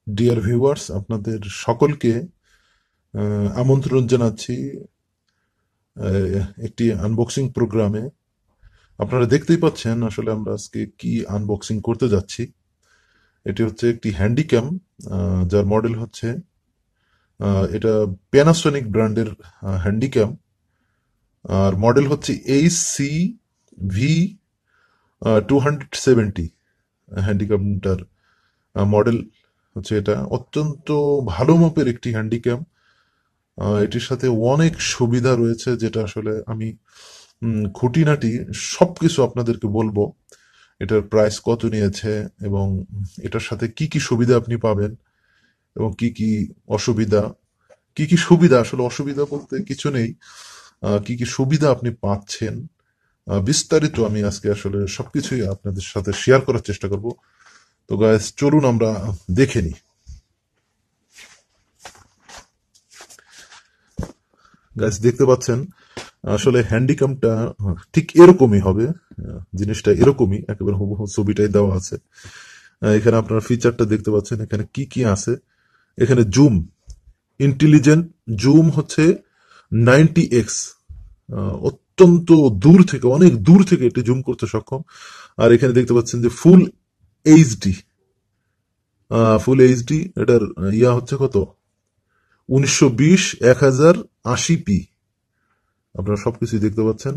Dear viewers, আপনাদের সকলকে আমন্ত্রণ জানাচ্ছি একটি আনবক্সিং প্রোগ্রামে। আপনারা দেখতেই পাচ্ছেন আসলে আমরা আজকে কি আনবক্সিং করতে যাচ্ছি। এটি হচ্ছে একটি হ্যান্ডিক্যাম, যার মডেল হচ্ছে এটা প্যানাসোনিক ব্র্যান্ডের হ্যান্ডিক্যাম। আর মডেল হচ্ছে HC-V270। হ্যান্ডিক্যামটার মডেল হচ্ছে এটা। অত্যন্ত ভালো মাপের একটি হ্যান্ডিক্যাম। এটির সাথে অনেক সুবিধা রয়েছে, যেটা আসলে আমি খুঁটিনাটি সবকিছু আপনাদেরকে বলবো। এটার প্রাইস কত নিয়েছে এবং এটার সাথে কি কি সুবিধা আপনি পাবেন এবং কি কি অসুবিধা, কি কি সুবিধা, আসলে অসুবিধা বলতে কিছু নেই, কি কি সুবিধা আপনি পাচ্ছেন, বিস্তারিত আমি আজকে আসলে সবকিছুই আপনাদের সাথে শেয়ার করার চেষ্টা করব। তো গাইস, চলুন আমরা দেখে নিই। গাইস, দেখতে পাচ্ছেন আসলে হ্যান্ডিক্যামটা ঠিক এরকমই হবে। জিনিসটা এরকমই, একেবারে হুবহু ছবিটাই দেওয়া আছে। এখানে আপনার ফিচারটা দেখতে পাচ্ছেন, এখানে কি কি আছে। এখানে জুম, ইন্টেলিজেন্ট জুম হচ্ছে 90x। অত্যন্ত দূর থেকে, অনেক দূর থেকে এটি জুম করতে সক্ষম। আর এখানে দেখতে পাচ্ছেন যে ফুল এইচডি, ফুল এইচডি। এটার ইয়া হচ্ছে কত, 1920 1080p। আপনারা সবকিছু দেখতে পাচ্ছেন।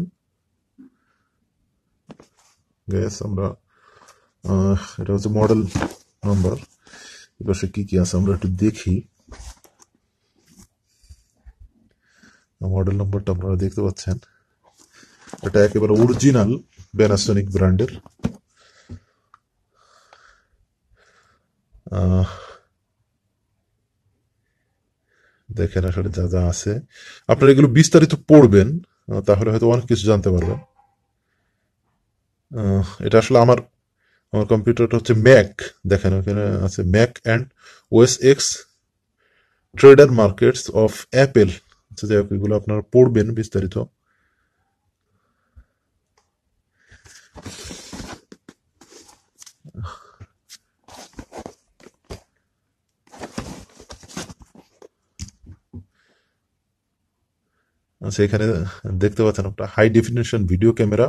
গ্যাস আমরা এটা হচ্ছে মডেল নাম্বার। এপাশে কি কি আছে আমরা একটু দেখি। মডেল নাম্বারটা আপনারা দেখতে পাচ্ছেন, এটা একেবারে অরিজিনাল প্যানাসোনিক ব্র্যান্ডের। দেখেন আসলে যা যা আছে, আপনারা এগুলো বিস্তারিত পড়বেন, তাহলে হয়তো অনেক কিছু জানতে পারবেন। এটা আসলে আমার আমার কম্পিউটারটা হচ্ছে ম্যাক। দেখেন ওখানে আছে Mac and OS X trader markets of Apple. আচ্ছা, যাই হোক, এগুলো আপনারা পড়বেন বিস্তারিত। আচ্ছা, এখানে দেখতে পাচ্ছেন আপনার হাই ডেফিনেশন ভিডিও ক্যামেরা।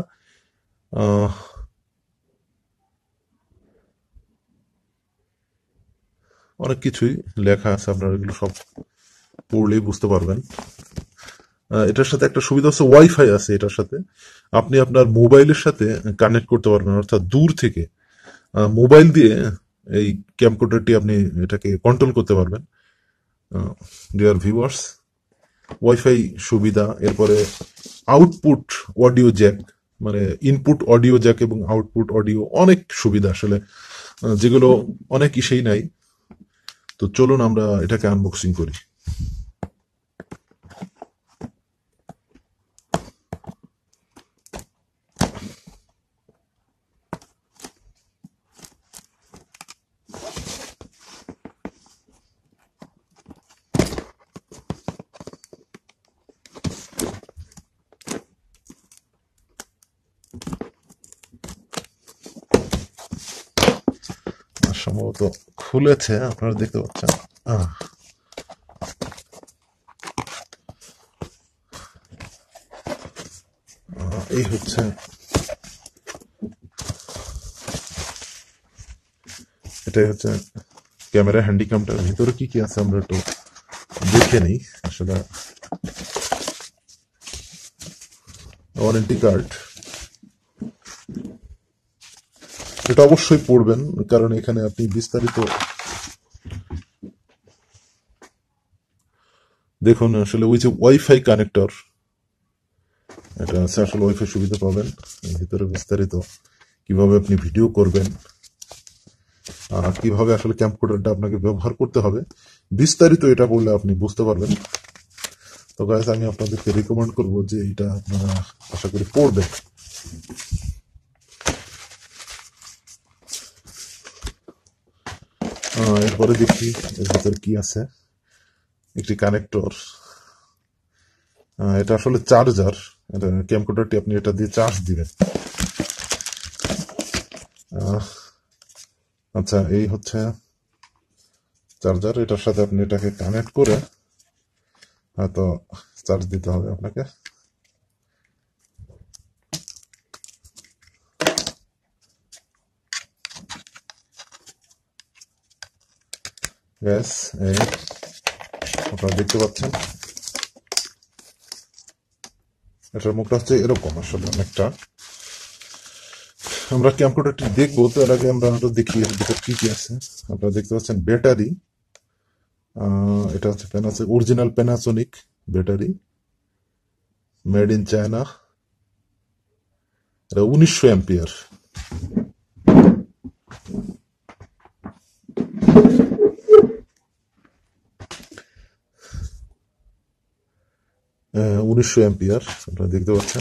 অনেক কিছুই লেখা আছে, আপনারা এগুলো সব পড়লেই বুঝতে পারবেন। এটার সাথে একটা সুবিধা হচ্ছে ওয়াইফাই আছে এটার সাথে। আপনি আপনার মোবাইলের সাথে কানেক্ট করতে পারবেন, অর্থাৎ দূর থেকে মোবাইল দিয়ে এই ক্যামকোডারটি আপনি এটাকে কন্ট্রোল করতে পারবেন। ডিয়ার ভিউয়ার্স, ওয়াইফাই সুবিধা, এরপরে আউটপুট অডিও জ্যাক, মানে ইনপুট অডিও জ্যাক এবং আউটপুট অডিও, অনেক সুবিধা আসলে, যেগুলো অনেক ইসেই নাই। তো চলুন আমরা এটাকে আনবক্সিং করি। সম্ভবত খুলেছে, আপনারা দেখতে পাচ্ছেন। আহ, এই হচ্ছে, এটাই হচ্ছে ক্যামেরা হ্যান্ডিক্যামটার ভিতরে কি কি আছে আমরা একটু দেখে নিই। আসলে ওয়ারেন্টি কার্ড, এটা অবশ্যই পড়বেন, কারণ এখানে আপনি বিস্তারিত দেখুন। আসলে ওই যে ওয়াইফাই কানেক্টর, এটা আছে, আসলে ওয়াইফাই সুবিধা পাবেন। এর ভিতরে বিস্তারিত কিভাবে আপনি ভিডিও করবেন, আর কিভাবে আসলে ক্যামকোডারটা আপনাকে ব্যবহার করতে হবে, বিস্তারিত এটা পড়লে আপনি বুঝতে পারবেন। তো গাইস, আমি আপনাদেরকে রিকমেন্ড করব যে এটা আপনারা আশা করি পড়বেন। এরপরে দেখি এর ভিতরে কি আছে। একটি কানেক্টর, এটা আসলে চার্জার। এটা ক্যামকোডারটি আপনি এটা দিয়ে চার্জ দিবেন। আচ্ছা, এই হচ্ছে চার্জার, এটার সাথে আপনি এটাকে কানেক্ট করে হয়তো চার্জ দিতে হবে আপনাকে। গ্যাস, এই আপনারা দেখতে পাচ্ছেন এটার মুখটা হচ্ছে এরকম আসলে অনেকটা। আমরা কম্পিউটারটি দেখবো তার আগে আমরা আরো দেখি এর ভিতর কি কি আছে। আপনারা দেখতে পাচ্ছেন ব্যাটারি, এটা হচ্ছে original Panasonic battery, made in China, এটা 1900 অ্যাম্পিয়ার। উনিশশো অ্যাম্পিয়ার আপনারা দেখতে পাচ্ছেন।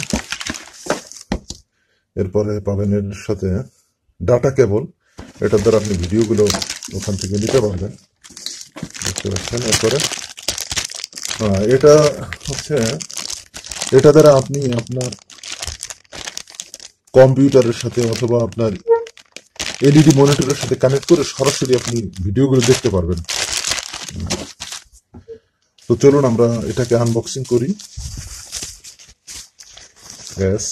এরপরে পাবেন এর সাথে ডাটা কেবল, এটার দ্বারা আপনি ভিডিওগুলো ওখান থেকে নিতে পারবেন, দেখতে পাচ্ছেন। এরপরে এটা হচ্ছে, এটা দ্বারা আপনি আপনার কম্পিউটারের সাথে অথবা আপনার এলইডি মনিটরের সাথে কানেক্ট করে সরাসরি আপনি ভিডিওগুলো দেখতে পারবেন। তো চলুন আমরা এটাকে আনবক্সিং করি। গ্যাস,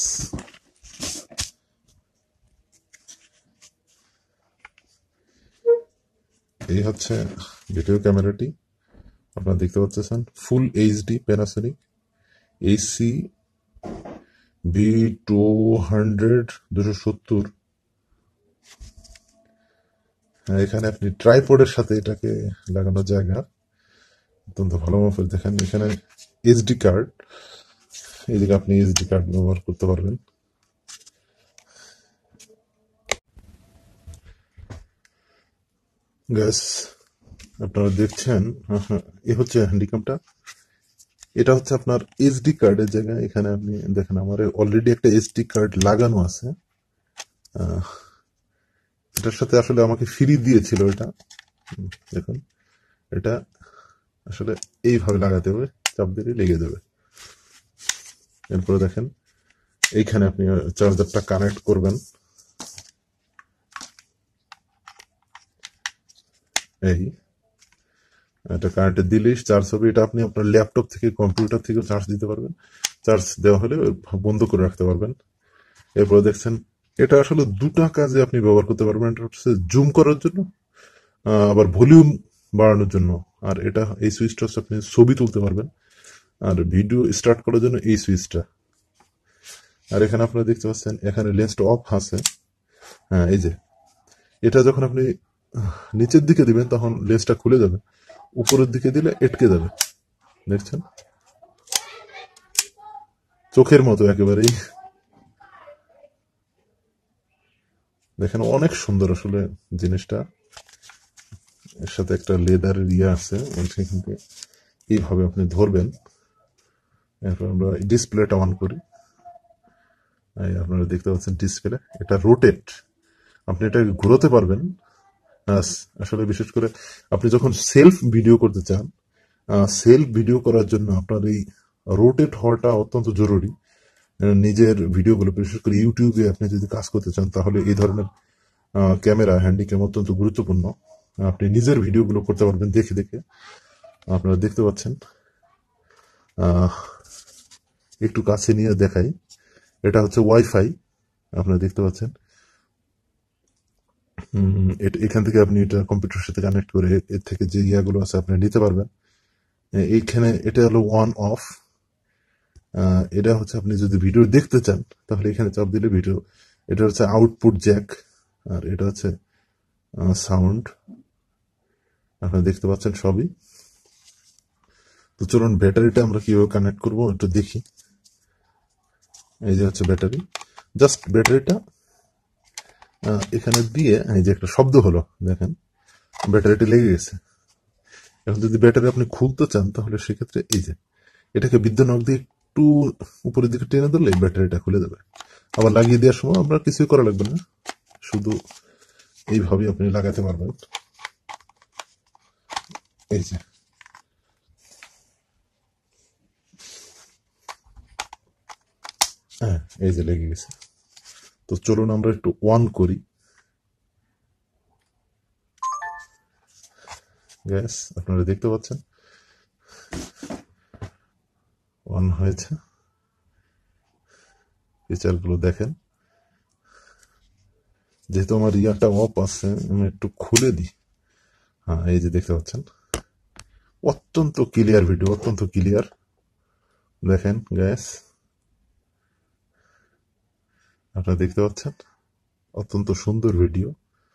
এই হচ্ছে ভিডিও ক্যামেরাটি, আপনারা দেখতে পাচ্ছেন full HD Panasonic AC V200 270। এখানে আপনি ট্রাইপডের সাথে এটাকে লাগানোর জায়গা অত্যন্ত ভালো মাপের। দেখেন এখানে এইচডি কার্ড, এদিকে আপনি এইচডি কার্ড ব্যবহার করতে পারবেন। গ্যাস, আপনারা দেখছেন এ হচ্ছে হ্যান্ডিক্যামটা, এটা হচ্ছে আপনার এইচডি কার্ডের জায়গা। এখানে আপনি দেখেন আমার অলরেডি একটা এইচডি কার্ড লাগানো আছে, এটার সাথে আসলে আমাকে ফ্রি দিয়েছিল এটা। দেখুন এটা আসলে এইভাবে লাগাতে হবে, চাপ দিলে লেগে যাবে। এরপরে দেখেন এইখানে আপনি চার্জারটা কানেক্ট করবেন, এই এটা কারেন্টে দিলেই চার্জ হবে। এটা আপনি আপনার ল্যাপটপ থেকে কম্পিউটার থেকে চার্জ দিতে পারবেন, চার্জ দেওয়া হলে বন্ধ করে রাখতে পারবেন। এরপরে দেখছেন এটা আসলে দুটা কাজে আপনি ব্যবহার করতে পারবেন, এটা হচ্ছে জুম করার জন্য, আবার ভলিউম বাড়ানোর জন্য। আর এটা এই সুইচটা হচ্ছে আপনি ছবি তুলতে পারবেন, আর ভিডিও স্টার্ট করার জন্য এই সুইচটা। আর এখানে আপনারা দেখতে পাচ্ছেন এখানে লেন্সটা অফ আছে। হ্যাঁ, এই যে এটা যখন আপনি নিচের দিকে দিবেন তখন লেন্সটা খুলে যাবে, উপরের দিকে দিলে এটকে যাবে। দেখছেন চোখের মতো একেবারেই। দেখেন অনেক সুন্দর আসলে জিনিসটা। এর সাথে একটা লেদারের ইয়ে আছে, কিন্তু এইভাবে আপনি ধরবেন। এরপর আমরা ডিসপ্লেটা অন করি, আপনারা দেখতে পাচ্ছেন ডিসপ্লে এটা রোটেট, আপনি এটা ঘুরোতে পারবেন। আসলে বিশেষ করে আপনি যখন সেলফ ভিডিও করতে চান, সেলফ ভিডিও করার জন্য আপনার এই রোটেট হওয়াটা অত্যন্ত জরুরি। নিজের ভিডিওগুলো বিশেষ করে ইউটিউবে আপনি যদি কাজ করতে চান তাহলে এই ধরনের ক্যামেরা হ্যান্ডিক্যাম অত্যন্ত গুরুত্বপূর্ণ। আপনি নিজের ভিডিওগুলো করতে পারবেন দেখে দেখে। আপনারা দেখতে পাচ্ছেন, একটু কাছে নিয়ে দেখাই, এটা হচ্ছে ওয়াইফাই, আপনারা দেখতে পাচ্ছেন। এখান থেকে আপনি এটা কম্পিউটারের সাথে কানেক্ট করে এর থেকে যে ইয়াগুলো আছে আপনি নিতে পারবেন। এইখানে এটা হলো ওয়ান অফ, এটা হচ্ছে আপনি যদি ভিডিও দেখতে চান তাহলে এখানে চাপ দিলে ভিডিও, এটা হচ্ছে আউটপুট জ্যাক, আর এটা হচ্ছে সাউন্ড, আপনারা দেখতে পাচ্ছেন সবই। তো চলুন ব্যাটারিটা আমরা কিভাবে কানেক্ট করবো একটু দেখি। এই যে হচ্ছে ব্যাটারি, জাস্ট ব্যাটারিটা এখানে দিয়ে এই যে একটা শব্দ হলো, দেখেন ব্যাটারিটা লেগে গেছে। এখন যদি ব্যাটারি আপনি খুলতে চান তাহলে সেক্ষেত্রে এই যে এটাকে বিদ্যুৎ নখ দিয়ে একটু উপরের দিকে টেনে ধরলে ব্যাটারিটা খুলে যাবে। আবার লাগিয়ে দেওয়ার সময় আপনার কিছুই করা লাগবে না, শুধু এইভাবে আপনি লাগাতে পারবেন। এই যে হ্যাঁ, এই যে লেগে গেছে। তো চলুন আমরা একটু অন করি। গ্যাস আপনারা দেখতে পাচ্ছেন অন হয়েছে, ফিচারগুলো দেখেন। যেহেতু আমার ইয়ারটা অফ আছে, আমি একটু খুলে দিই। হ্যাঁ, এই যে দেখতে পাচ্ছেন, অত্যন্ত ক্লিয়ার ভিডিও, অত্যন্ত ক্লিয়ার। দেখেন গ্যাস, আপনারা দেখতে পাচ্ছেন অত্যন্ত সুন্দর ভিডিও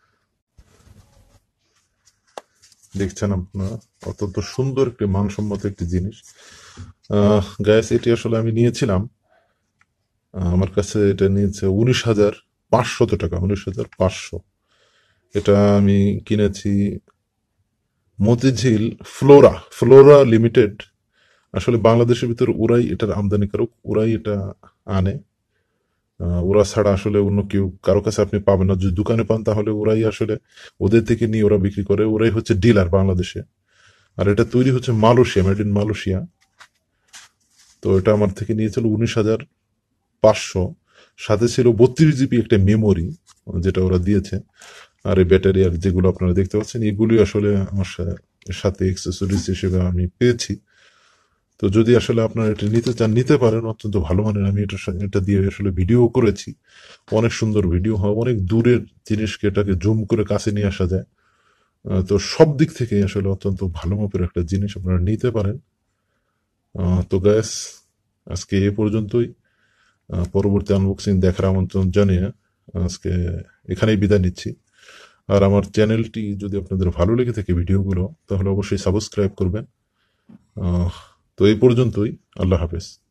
দেখছেন আপনারা, অত্যন্ত সুন্দর একটি মানসম্মত একটি জিনিস। গ্যাস এটি আসলে আমি নিয়েছিলাম, আমার কাছে এটা নিয়েছে 19,500 টাকা, 19,500। এটা আমি কিনেছি মতিঝিল ফ্লোরা, ফ্লোরা লিমিটেড। আসলে বাংলাদেশের ভিতর ওরাই এটার আমদানিকারক, ওরাই এটা আনে। ওরা ছাড়া আসলে অন্য কেউ কারো কাছে আপনি পাবেন না। যদি দোকানে পান তাহলে ওরাই আসলে, ওদের থেকে নিয়ে ওরা বিক্রি করে, ওরাই হচ্ছে ডিলার বাংলাদেশে। আর এটা তৈরি হচ্ছে মালয়েশিয়া, মেড ইন মালয়েশিয়া। তো এটা আমার থেকে নিয়েছিল 19,500। সাথে ছিল 32 GB একটা মেমোরি, যেটা ওরা দিয়েছে। আর এই ব্যাটারি আর যেগুলো আপনারা দেখতে পাচ্ছেন, এগুলি আসলে আমার সাথে এক্সেসরিজ হিসেবে আমি পেয়েছি। তো যদি আসলে আপনারা এটা নিতে চান, নিতে পারেন, অত্যন্ত ভালো মানের। আমি এটা দিয়ে আসলে ভিডিও করেছি, অনেক সুন্দর ভিডিও হয়, অনেক দূরের জিনিসকে এটাকে জুম করে কাছে নিয়ে আসা যায়। তো সব দিক থেকে আসলে অত্যন্ত ভালো মাপের একটা জিনিস, আপনারা নিতে পারেন। তো গ্যাস, আজকে এ পর্যন্তই। পরবর্তী আনবক্সিং দেখার আমন্ত্রণ জানিয়ে আজকে এখানেই বিদায় নিচ্ছি। আর আমার চ্যানেলটি যদি আপনাদের ভালো লেগে থাকে ভিডিওগুলো, তাহলে অবশ্যই সাবস্ক্রাইব করবেন। তো এই পর্যন্তই, আল্লাহ হাফেজ।